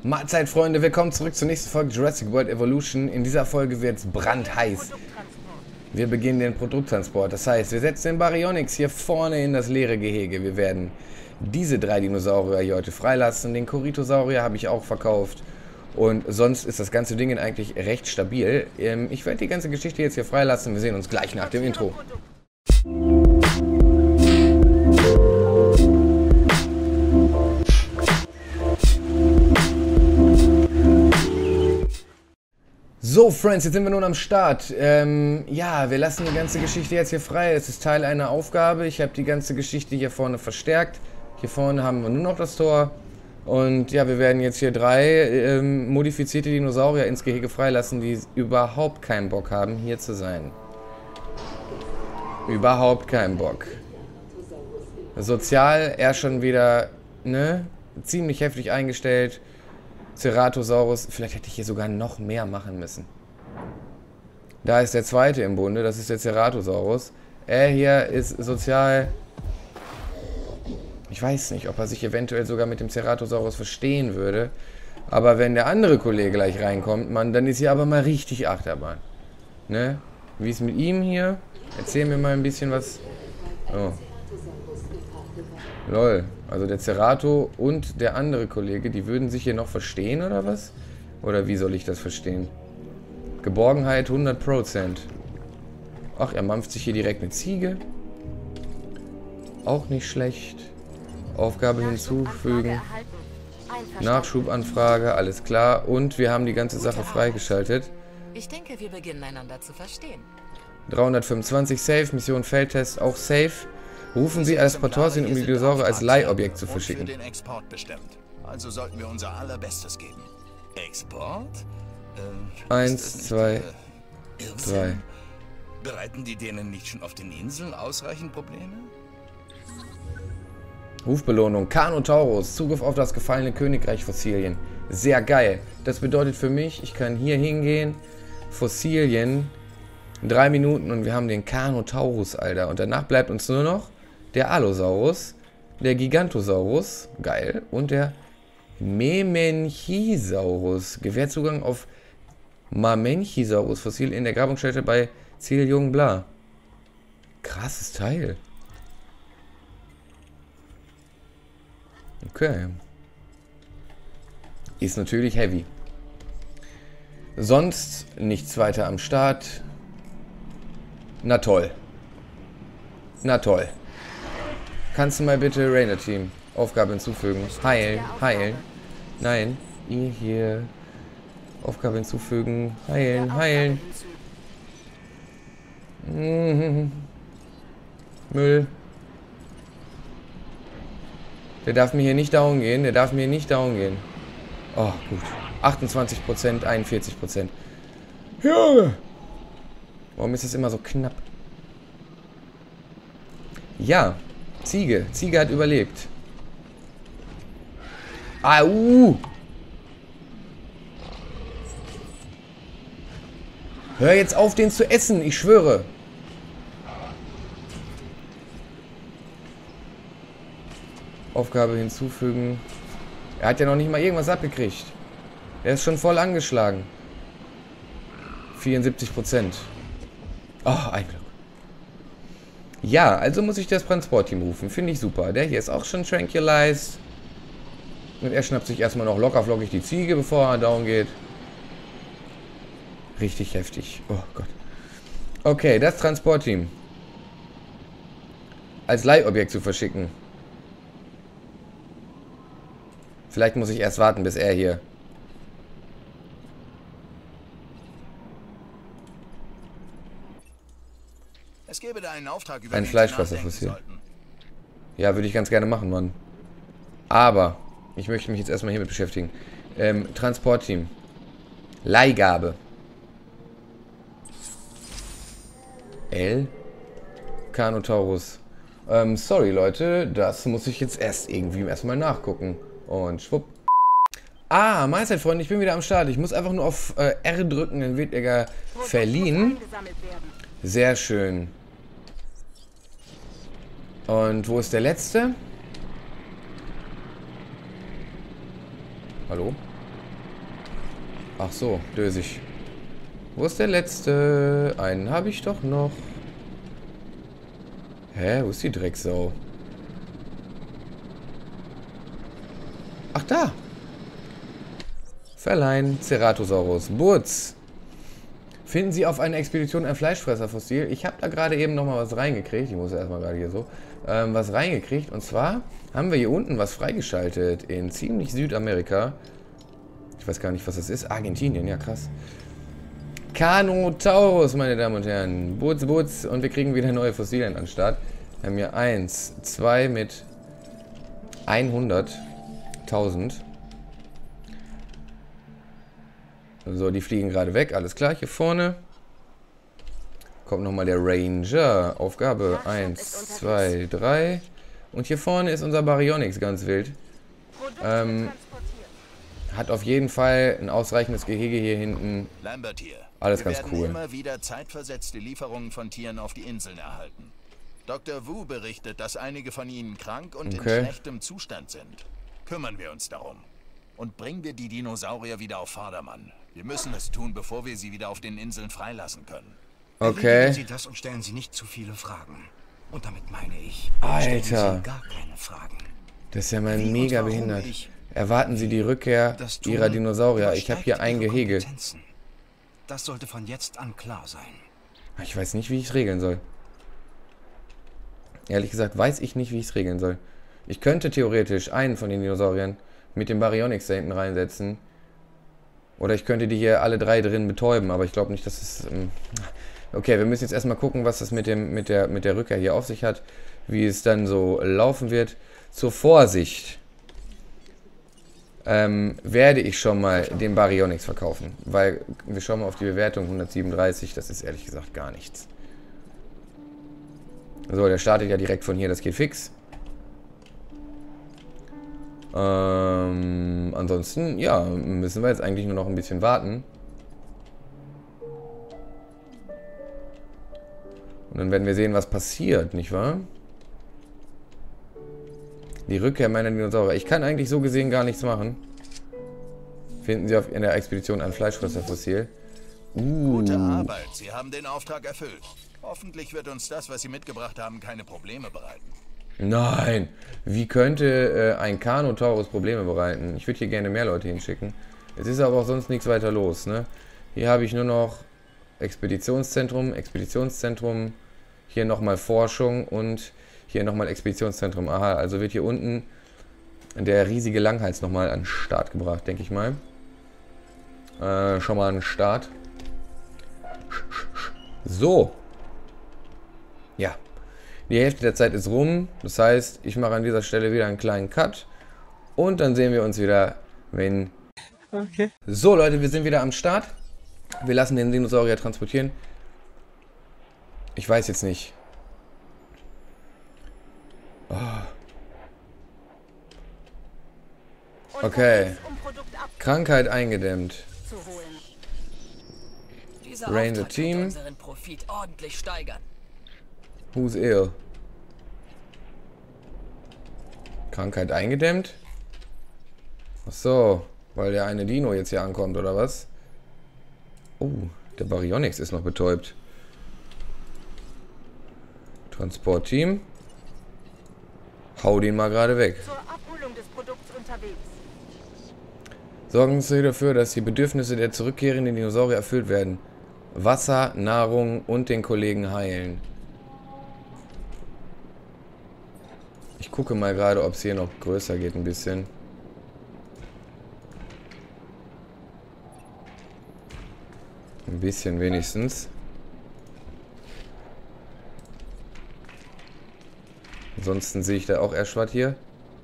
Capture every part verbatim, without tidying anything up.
Mahlzeit, Freunde, willkommen zurück zur nächsten Folge Jurassic World Evolution. In dieser Folge wird es brandheiß. Wir beginnen den Produkttransport. Das heißt, wir setzen den Baryonyx hier vorne in das leere Gehege. Wir werden diese drei Dinosaurier hier heute freilassen. Den Corythosaurier habe ich auch verkauft. Und sonst ist das ganze Ding eigentlich recht stabil. Ich werde die ganze Geschichte jetzt hier freilassen. Wir sehen uns gleich nach dem Intro. So, Friends, jetzt sind wir nun am Start. Ähm, ja, wir lassen die ganze Geschichte jetzt hier frei. Es ist Teil einer Aufgabe. Ich habe die ganze Geschichte hier vorne verstärkt. Hier vorne haben wir nur noch das Tor. Und ja, wir werden jetzt hier drei ähm, modifizierte Dinosaurier ins Gehege freilassen, die überhaupt keinen Bock haben, hier zu sein. Überhaupt keinen Bock. Sozial er schon wieder, ne, ziemlich heftig eingestellt. Ceratosaurus, vielleicht hätte ich hier sogar noch mehr machen müssen. Da ist der zweite im Bunde, das ist der Ceratosaurus. Er hier ist sozial... Ich weiß nicht, ob er sich eventuell sogar mit dem Ceratosaurus verstehen würde. Aber wenn der andere Kollege gleich reinkommt, Mann, dann ist hier aber mal richtig Achterbahn. Ne? Wie ist mit ihm hier? Erzähl mir mal ein bisschen was. Oh. Lol. Also der Cerato und der andere Kollege, die würden sich hier noch verstehen, oder was? Oder wie soll ich das verstehen? Geborgenheit hundert Prozent. Ach, er mampft sich hier direkt eine Ziege. Auch nicht schlecht. Aufgabe hinzufügen. Nachschubanfrage, alles klar. Und wir haben die ganze Sache freigeschaltet. Ich denke, wir beginnen einander zu verstehen. dreihundertfünfundzwanzig safe, Mission Feldtest auch safe. Rufen Sie als Portorsin, um die Dinosaurier als Leihobjekt zu verschicken. Für den Export bestimmt. Also sollten wir unser allerbestes geben. Export? Äh, Eins, zwei, äh, drei. Bereiten die denen nicht schon auf den Inseln ausreichend Probleme? Rufbelohnung. Carnotaurus. Zugriff auf das gefallene Königreich Fossilien. Sehr geil. Das bedeutet für mich, ich kann hier hingehen. Fossilien. Drei Minuten und wir haben den Carnotaurus, Alter. Und danach bleibt uns nur noch der Allosaurus, der Gigantosaurus, geil, und der Memenchisaurus. Gewährt Zugang auf Mamenchisaurus, Fossil in der Grabungsstätte bei Ziel Bla. Krasses Teil. Okay. Ist natürlich heavy. Sonst nichts weiter am Start. Na toll. Na toll. Kannst du mal bitte Rainer Team Aufgabe hinzufügen? Heilen, heilen. Nein, ihr hier. Aufgabe hinzufügen. Heilen, heilen. Mhm. Müll. Der darf mir hier nicht down gehen. Der darf mir nicht down gehen. Oh, gut. achtundzwanzig Prozent, einundvierzig Prozent. Junge! Warum ist das immer so knapp? Ja, Ziege. Ziege hat überlebt. Au! Hör jetzt auf, den zu essen, ich schwöre. Aufgabe hinzufügen. Er hat ja noch nicht mal irgendwas abgekriegt. Er ist schon voll angeschlagen. vierundsiebzig Prozent. Oh, ein Glück. Ja, also muss ich das Transportteam rufen. Finde ich super. Der hier ist auch schon tranquilized. Und er schnappt sich erstmal noch lockerflockig die Ziege, bevor er down geht. Richtig heftig. Oh Gott. Okay, das Transportteam als Leihobjekt zu verschicken. Vielleicht muss ich erst warten, bis er hier... Es gäbe da einen Auftrag über Ein den Fleischfresserfossil. Ja, würde ich ganz gerne machen, Mann. Aber ich möchte mich jetzt erstmal hiermit beschäftigen. Ähm, Transportteam. Leihgabe. L. Carnotaurus. Ähm, sorry, Leute. Das muss ich jetzt erst irgendwie erstmal nachgucken. Und schwupp. Ah, Mahlzeit, Freunde. Ich bin wieder am Start. Ich muss einfach nur auf äh, R drücken, dann wird er verliehen. Sehr schön. Und wo ist der letzte? Hallo? Ach so, dösig. Wo ist der letzte? Einen habe ich doch noch. Hä, wo ist die Drecksau? Ach, da. Verleihen, Ceratosaurus. Butz. Finden Sie auf einer Expedition ein Fleischfresserfossil? Ich habe da gerade eben noch mal was reingekriegt. Ich muss erstmal gerade hier so. Ähm, was reingekriegt. Und zwar haben wir hier unten was freigeschaltet. In ziemlich Südamerika. Ich weiß gar nicht, was das ist. Argentinien, ja krass. Carnotaurus, meine Damen und Herren. Butz, Butz. Und wir kriegen wieder neue Fossilien an den Start. Wir haben hier eins, zwei mit hunderttausend. So, die fliegen gerade weg. Alles klar, hier vorne. Kommt nochmal der Ranger. Aufgabe eins, zwei, drei. Und hier vorne ist unser Baryonyx ganz wild. Ähm, hat auf jeden Fall ein ausreichendes Gehege hier hinten. Lambert hier. Alles Wir ganz werden cool. immer wieder zeitversetzte Lieferungen von Tieren auf die Inseln erhalten. Doktor Wu berichtet, dass einige von ihnen krank und Okay. in schlechtem Zustand sind. Kümmern wir uns darum. Und bringen wir die Dinosaurier wieder auf Vordermann. Wir müssen es tun, bevor wir sie wieder auf den Inseln freilassen können. Okay. Erledigen Sie das und stellen Sie nicht zu viele Fragen. Und damit meine ich, stellen Alter. Sie gar keine Fragen. Das ist ja mal Wie und mega warum behindert. ich Erwarten Sie die Rückkehr das tun, Ihrer Dinosaurier. Ich habe hier übersteigt ein Ihre Gehege. Kompetenzen. Das sollte von jetzt an klar sein. Ich weiß nicht, wie ich es regeln soll. Ehrlich gesagt, weiß ich nicht, wie ich es regeln soll. Ich könnte theoretisch einen von den Dinosauriern mit dem Baryonyx da hinten reinsetzen. Oder ich könnte die hier alle drei drin betäuben, aber ich glaube nicht, dass es... Ähm okay, wir müssen jetzt erstmal gucken, was das mit, dem, mit, der, mit der Rückkehr hier auf sich hat. Wie es dann so laufen wird. Zur Vorsicht ähm, werde ich schon mal den Baryonyx verkaufen. Weil, wir schauen mal auf die Bewertung, hundertsiebenunddreißig, das ist ehrlich gesagt gar nichts. So, der startet ja direkt von hier, das geht fix. Ähm, ansonsten, ja, müssen wir jetzt eigentlich nur noch ein bisschen warten. Und dann werden wir sehen, was passiert, nicht wahr? Die Rückkehr meiner Dinosaurier. Ich kann eigentlich so gesehen gar nichts machen. Finden Sie auf, in der Expedition ein Fleischfresserfossil. Uh. Gute Arbeit. Sie haben den Auftrag erfüllt. Hoffentlich wird uns das, was Sie mitgebracht haben, keine Probleme bereiten. Nein. Wie könnte äh, ein Carnotaurus Probleme bereiten? Ich würde hier gerne mehr Leute hinschicken. Es ist aber auch sonst nichts weiter los, ne? Hier habe ich nur noch Expeditionszentrum, Expeditionszentrum, hier nochmal Forschung und hier nochmal Expeditionszentrum. Aha, also wird hier unten der riesige Langhals nochmal an den Start gebracht, denke ich mal. Äh, schon mal an den Start. So. Ja. Die Hälfte der Zeit ist rum. Das heißt, ich mache an dieser Stelle wieder einen kleinen Cut. Und dann sehen wir uns wieder, wenn... Okay. So, Leute, wir sind wieder am Start. Wir lassen den Dinosaurier transportieren. Ich weiß jetzt nicht. Oh. Okay. Krankheit eingedämmt. Dieser Ranger Auftrag Team. wird unseren Profit ordentlich steigern. Who's ill? Krankheit eingedämmt? Ach so, weil der eine Dino jetzt hier ankommt, oder was? Oh, der Baryonyx ist noch betäubt. Transportteam. Hau den mal gerade weg. Zur Abholung des Produkts unterwegs. Sorgen Sie dafür, dass die Bedürfnisse der zurückkehrenden Dinosaurier erfüllt werden. Wasser, Nahrung und den Kollegen heilen. Ich gucke mal gerade, ob es hier noch größer geht ein bisschen. Ein bisschen wenigstens. Ansonsten sehe ich da auch Eschwart hier.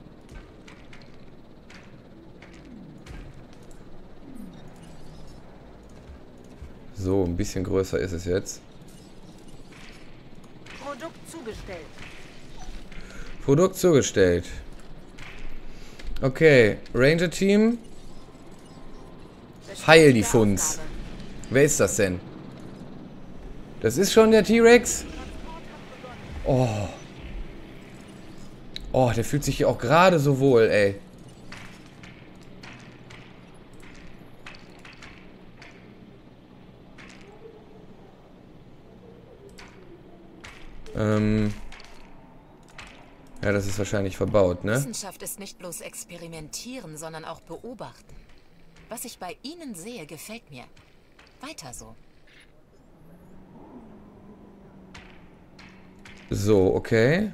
So, ein bisschen größer ist es jetzt. Produkt zugestellt. Produkt zugestellt. Okay, Ranger Team. Heil die Funds. Wer ist das denn? Das ist schon der T-Rex? Oh. Oh, der fühlt sich hier auch gerade so wohl, ey. Ähm... Ja, das ist wahrscheinlich verbaut, ne? Wissenschaft ist nicht bloß experimentieren, sondern auch beobachten. Was ich bei Ihnen sehe, gefällt mir. Weiter so. So, okay.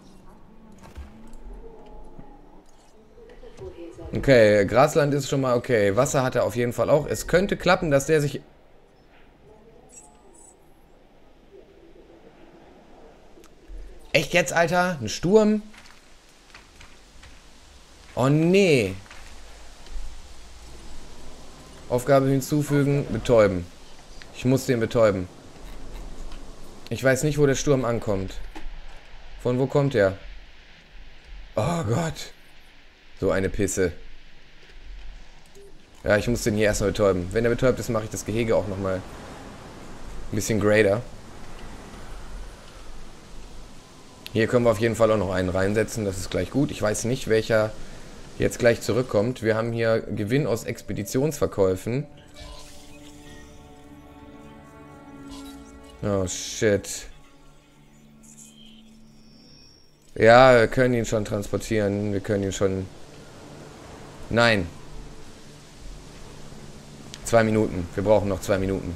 Okay, Grasland ist schon mal okay. Wasser hat er auf jeden Fall auch. Es könnte klappen, dass der sich... Echt jetzt, Alter? Ein Sturm? Oh, nee. Aufgabe hinzufügen, betäuben. Ich muss den betäuben. Ich weiß nicht, wo der Sturm ankommt. Von wo kommt er? Oh Gott. So eine Pisse. Ja, ich muss den hier erstmal betäuben. Wenn er betäubt ist, mache ich das Gehege auch nochmal ein bisschen greater. Hier können wir auf jeden Fall auch noch einen reinsetzen. Das ist gleich gut. Ich weiß nicht, welcher jetzt gleich zurückkommt. Wir haben hier Gewinn aus Expeditionsverkäufen. Oh, shit. Ja, wir können ihn schon transportieren. Wir können ihn schon... Nein. Zwei Minuten. Wir brauchen noch zwei Minuten.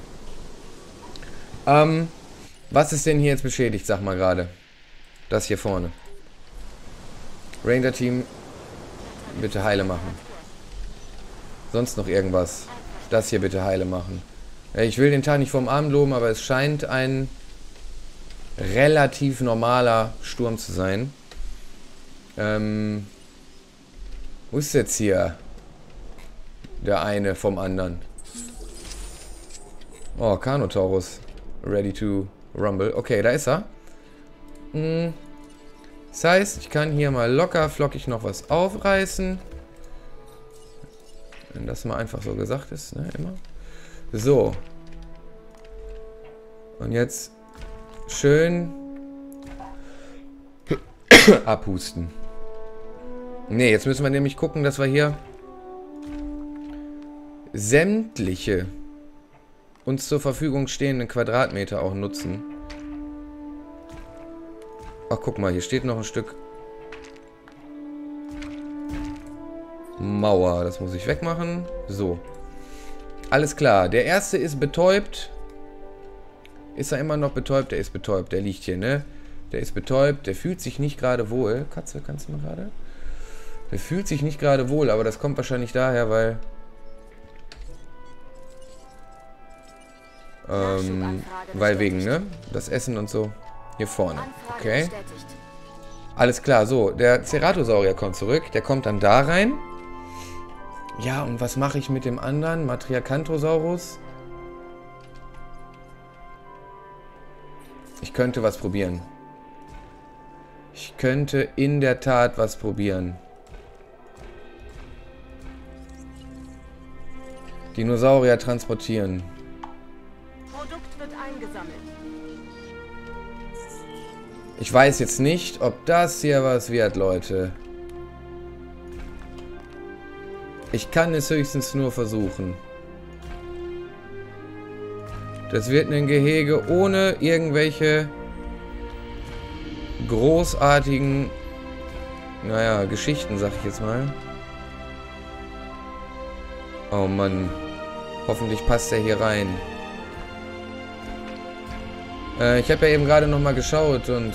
Ähm, was ist denn hier jetzt beschädigt? Sag mal gerade. Das hier vorne. Ranger-Team, bitte heile machen. Sonst noch irgendwas. Das hier bitte heile machen. Ich will den Tag nicht vom Abend loben, aber es scheint ein relativ normaler Sturm zu sein. Ähm, wo ist jetzt hier der eine vom anderen? Oh, Carnotaurus. Ready to rumble. Okay, da ist er. Hm. Das heißt, ich kann hier mal locker flockig noch was aufreißen. Wenn das mal einfach so gesagt ist, ne, immer. So. Und jetzt schön abhusten. Ne, jetzt müssen wir nämlich gucken, dass wir hier sämtliche uns zur Verfügung stehenden Quadratmeter auch nutzen. Ach, guck mal, hier steht noch ein Stück Mauer. Das muss ich wegmachen. So. Alles klar. Der erste ist betäubt. Ist er immer noch betäubt? Der ist betäubt. Der liegt hier, ne? Der ist betäubt. Der fühlt sich nicht gerade wohl. Katze, kannst du mal gerade? Der fühlt sich nicht gerade wohl, aber das kommt wahrscheinlich daher, weil... Ähm, weil wegen, ne? Das Essen und so. Hier vorne. Okay. Alles klar, so. Der Ceratosaurier kommt zurück. Der kommt dann da rein. Ja, und was mache ich mit dem anderen? Matriacanthosaurus? Ich könnte was probieren. Ich könnte in der Tat was probieren. Dinosaurier transportieren. Produkt wird eingesammelt. Ich weiß jetzt nicht, ob das hier was wird, Leute. Ich kann es höchstens nur versuchen. Das wird ein Gehege ohne irgendwelche großartigen, naja, Geschichten, sag ich jetzt mal. Oh Mann. Hoffentlich passt er hier rein. Äh, ich habe ja eben gerade noch mal geschaut und...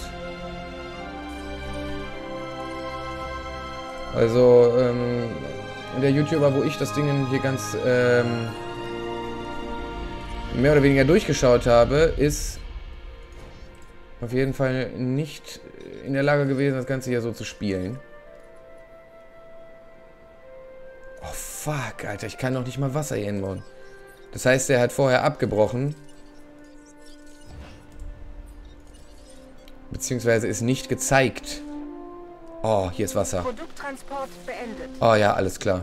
Also, ähm... der YouTuber, wo ich das Ding hier ganz, ähm... mehr oder weniger durchgeschaut habe, ist auf jeden Fall nicht in der Lage gewesen, das Ganze hier so zu spielen. Oh fuck, Alter, ich kann noch nicht mal Wasser hier hinbauen. Das heißt, er hat vorher abgebrochen. Beziehungsweise ist nicht gezeigt. Oh, hier ist Wasser. Produkttransport beendet. Oh ja, alles klar.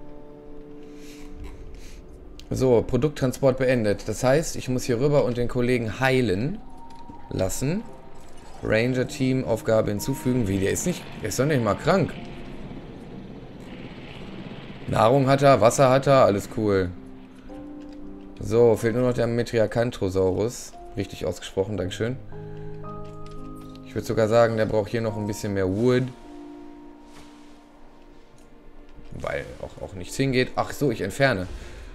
So, Produkttransport beendet. Das heißt, ich muss hier rüber und den Kollegen heilen lassen. Ranger-Team, Aufgabe hinzufügen. Wie, der ist nicht... Der ist doch nicht mal krank. Nahrung hat er, Wasser hat er, alles cool. So, fehlt nur noch der Metriacanthosaurus. Richtig ausgesprochen, dankeschön. würde sogar sagen, der braucht hier noch ein bisschen mehr Wood. Weil auch, auch nichts hingeht. Ach so, ich entferne.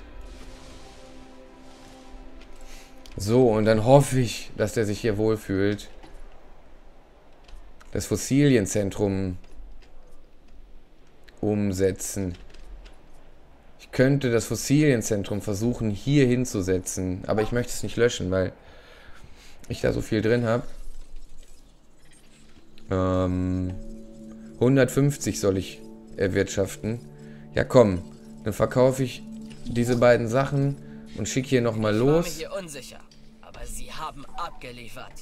So, und dann hoffe ich, dass der sich hier wohlfühlt. Das Fossilienzentrum umsetzen. Ich könnte das Fossilienzentrum versuchen, hier hinzusetzen. Aber ich möchte es nicht löschen, weil ich da so viel drin habe. Ähm, hundertfünfzig soll ich erwirtschaften. Ja, komm. Dann verkaufe ich diese beiden Sachen und schicke hier nochmal los. Ich war mir hier unsicher, aber sie haben abgeliefert.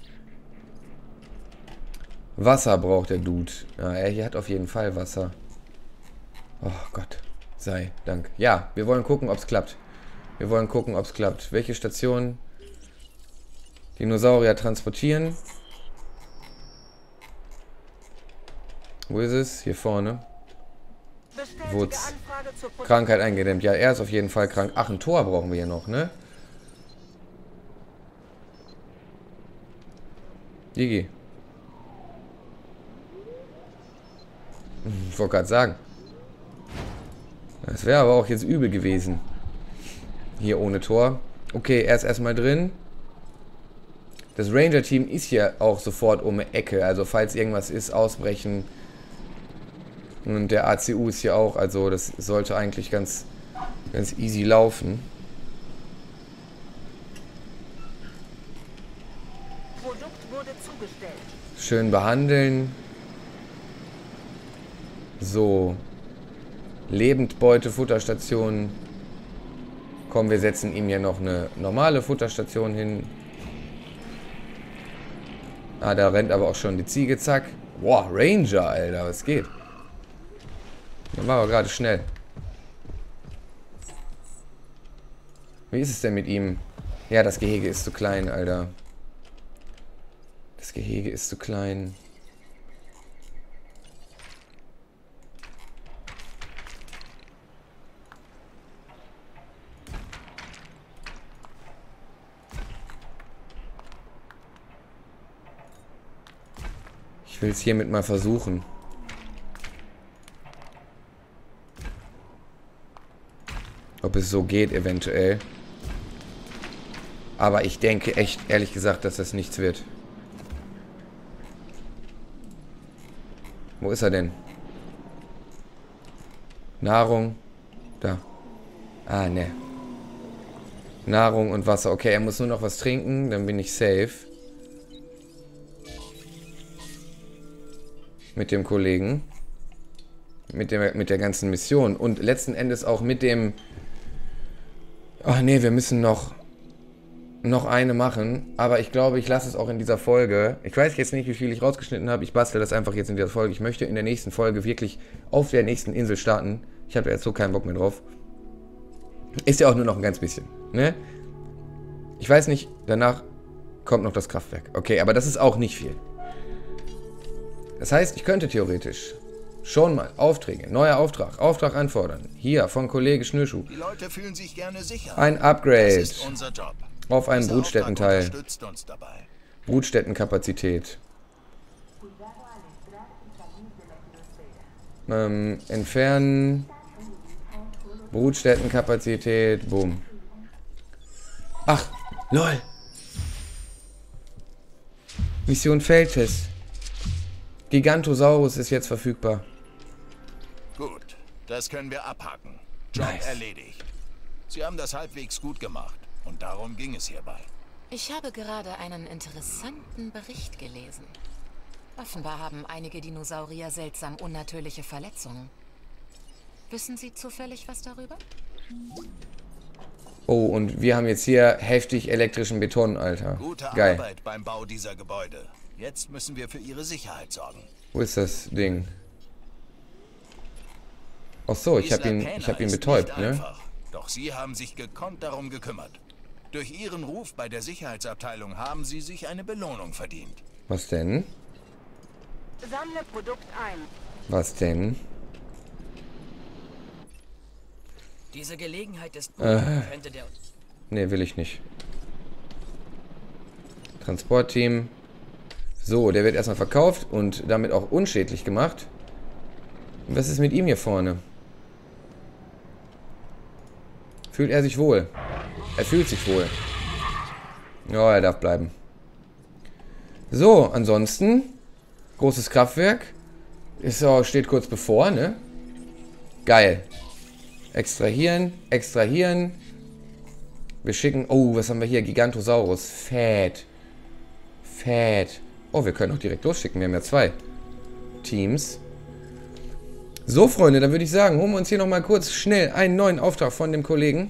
Wasser braucht der Dude. Ja, er hier hat auf jeden Fall Wasser. Oh Gott. Sei Dank. Ja, wir wollen gucken, ob es klappt. Wir wollen gucken, ob es klappt. Welche Station? Dinosaurier transportieren. Wo ist es? Hier vorne. Wutz. Krankheit eingedämmt. Ja, er ist auf jeden Fall krank. Ach, ein Tor brauchen wir hier noch, ne? Digi. Ich wollte gerade sagen. Das wäre aber auch jetzt übel gewesen. Hier ohne Tor. Okay, er ist erstmal drin. Das Ranger-Team ist hier auch sofort um die Ecke. Also falls irgendwas ist, ausbrechen. Und der A C U ist hier auch. Also das sollte eigentlich ganz, ganz easy laufen. Produkt wurde zugestellt. Schön behandeln. So. Lebendbeute, Futterstation. Komm, wir setzen ihm hier noch eine normale Futterstation hin. Ah, da rennt aber auch schon die Ziege, zack. Boah, Ranger, Alter, was geht? Dann war aber gerade schnell. Wie ist es denn mit ihm? Ja, das Gehege ist zu klein, Alter. Das Gehege ist zu klein. Ich will es hiermit mal versuchen. Ob es so geht, eventuell. Aber ich denke echt, ehrlich gesagt, dass das nichts wird. Wo ist er denn? Nahrung. Da. Ah, ne. Nahrung und Wasser. Okay, er muss nur noch was trinken, dann bin ich safe. Mit dem Kollegen. Mit, dem, mit der ganzen Mission. Und letzten Endes auch mit dem... Ach nee, wir müssen noch... noch eine machen. Aber ich glaube, ich lasse es auch in dieser Folge. Ich weiß jetzt nicht, wie viel ich rausgeschnitten habe. Ich bastel das einfach jetzt in dieser Folge. Ich möchte in der nächsten Folge wirklich auf der nächsten Insel starten. Ich habe jetzt so keinen Bock mehr drauf. Ist ja auch nur noch ein ganz bisschen. Ne? Ich weiß nicht, danach kommt noch das Kraftwerk. Okay, aber das ist auch nicht viel. Das heißt, ich könnte theoretisch schon mal Aufträge, neuer Auftrag, Auftrag anfordern. Hier, von Kollege Schnürschuh. Die Leute fühlen sich gerne sicher. Ein Upgrade Das ist unser Job. auf einen Dieser Brutstättenteil. Auftrag unterstützt uns dabei. Brutstättenkapazität. Ähm, entfernen. Brutstättenkapazität. Boom. Ach, lol. Mission Feldtest. Gigantosaurus ist jetzt verfügbar. Gut, das können wir abhaken. Job Nice. erledigt. Sie haben das halbwegs gut gemacht. Und darum ging es hierbei. Ich habe gerade einen interessanten Bericht gelesen. Offenbar haben einige Dinosaurier seltsam unnatürliche Verletzungen. Wissen Sie zufällig was darüber? Oh, und wir haben jetzt hier heftig elektrischen Beton, Alter. Gute Geil. Arbeit beim Bau dieser Gebäude. Jetzt müssen wir für ihre Sicherheit sorgen. Wo ist das Ding? Ach so, ich habe Isla ihn, Pena ich habe ihn ist betäubt, nicht ne? einfach, doch sie haben sich gekonnt darum gekümmert. Durch ihren Ruf bei der Sicherheitsabteilung haben sie sich eine Belohnung verdient. Was denn? Sammle Produkt ein. Was denn? Diese Gelegenheit ist gut. Äh. Könnte der... Ne, will ich nicht. Transportteam. So, der wird erstmal verkauft und damit auch unschädlich gemacht. Was ist mit ihm hier vorne? Fühlt er sich wohl? Er fühlt sich wohl. Ja, er darf bleiben. So, ansonsten, großes Kraftwerk. Ist auch, steht kurz bevor, ne? Geil. Extrahieren, extrahieren. Wir schicken... Oh, was haben wir hier? Gigantosaurus. Fett. Fett. Oh, wir können auch direkt losschicken. Wir haben ja zwei Teams. So, Freunde, dann würde ich sagen, holen wir uns hier nochmal kurz schnell einen neuen Auftrag von dem Kollegen.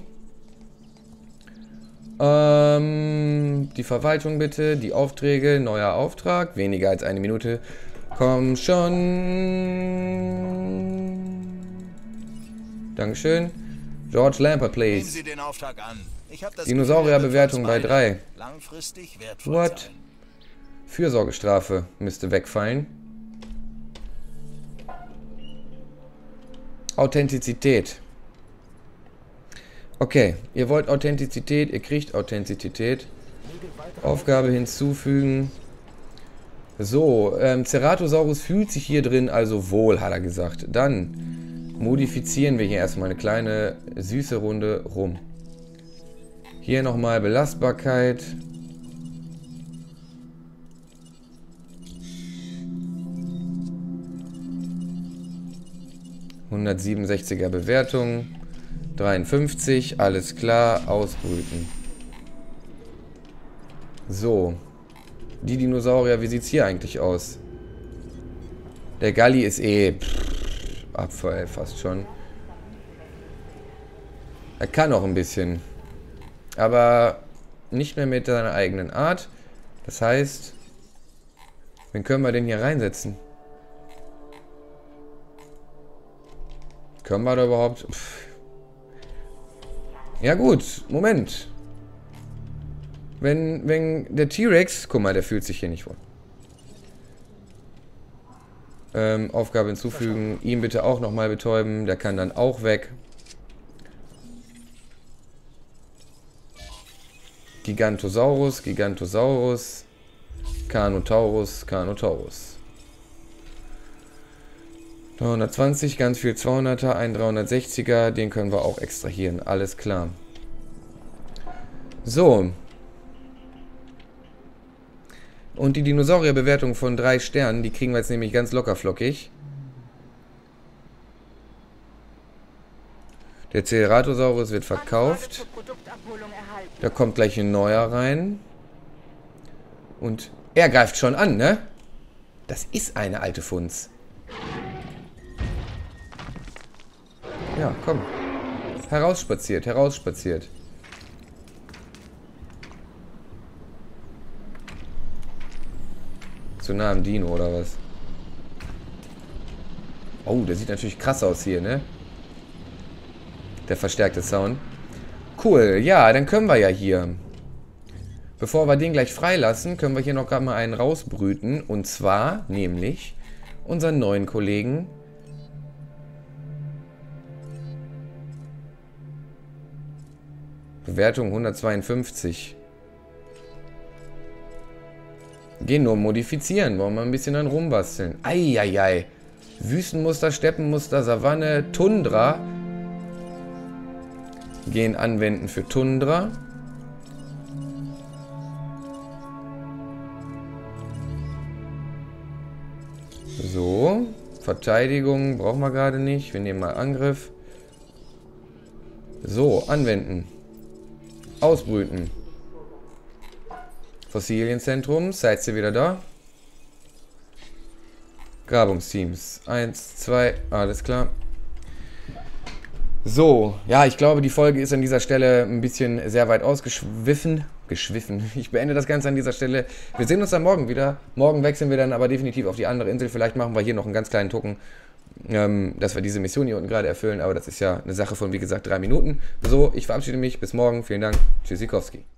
Ähm, die Verwaltung bitte, die Aufträge, neuer Auftrag, weniger als eine Minute. Komm schon. Dankeschön. George Lampert, please. Nehmen Sie den Auftrag an. Ich hab das Dinosaurierbewertung bei drei. Langfristig wertvoll What? sein. Fürsorgestrafe müsste wegfallen. Authentizität. Okay, ihr wollt Authentizität, ihr kriegt Authentizität. Aufgabe hinzufügen. So, ähm, Ceratosaurus fühlt sich hier drin also wohl, hat er gesagt. Dann modifizieren wir hier erstmal eine kleine süße Runde rum. Hier nochmal Belastbarkeit. hundertsiebenundsechziger Bewertung. dreiundfünfzig, alles klar, ausbrüten. So. Die Dinosaurier, wie sieht es hier eigentlich aus? Der Galli ist eh pff, Abfall fast schon. Er kann auch ein bisschen. Aber nicht mehr mit seiner eigenen Art. Das heißt, wen können wir denn hier reinsetzen? Können wir da überhaupt... Pff. Ja gut, Moment. Wenn, wenn der T-Rex... Guck mal, der fühlt sich hier nicht wohl. Ähm, Aufgabe hinzufügen. Ihm bitte auch nochmal betäuben. Der kann dann auch weg. Gigantosaurus, Gigantosaurus. Carnotaurus, Carnotaurus. dreihundertzwanzig, ganz viel zweihunderter, ein dreihundertsechziger, den können wir auch extrahieren, alles klar. So. Und die Dinosaurierbewertung von drei Sternen, die kriegen wir jetzt nämlich ganz locker flockig. Der Ceratosaurus wird verkauft. Da kommt gleich ein neuer rein. Und er greift schon an, ne? Das ist eine alte Funz. Ja, komm. Herausspaziert, herausspaziert. Zu nah am Dino, oder was? Oh, der sieht natürlich krass aus hier, ne? Der verstärkte Sound. Cool, ja, dann können wir ja hier. Bevor wir den gleich freilassen, können wir hier noch gerade mal einen rausbrüten. Und zwar, nämlich, unseren neuen Kollegen... Bewertung hundertzweiundfünfzig. Genom modifizieren. Wollen wir ein bisschen dann rumbasteln. Eieiei. Wüstenmuster, Steppenmuster, Savanne, Tundra. Gen anwenden für Tundra. So. Verteidigung brauchen wir gerade nicht. Wir nehmen mal Angriff. So, anwenden. Ausbrüten. Fossilienzentrum. Seid ihr wieder da? Grabungsteams. Eins, zwei, alles klar. So, ja, ich glaube, die Folge ist an dieser Stelle ein bisschen sehr weit ausgeschwiffen. Geschwiffen. Ich beende das Ganze an dieser Stelle. Wir sehen uns dann morgen wieder. Morgen wechseln wir dann aber definitiv auf die andere Insel. Vielleicht machen wir hier noch einen ganz kleinen Tucken, ähm, dass wir diese Mission hier unten gerade erfüllen. Aber das ist ja eine Sache von, wie gesagt, drei Minuten. So, ich verabschiede mich. Bis morgen. Vielen Dank. Tschüssikowski.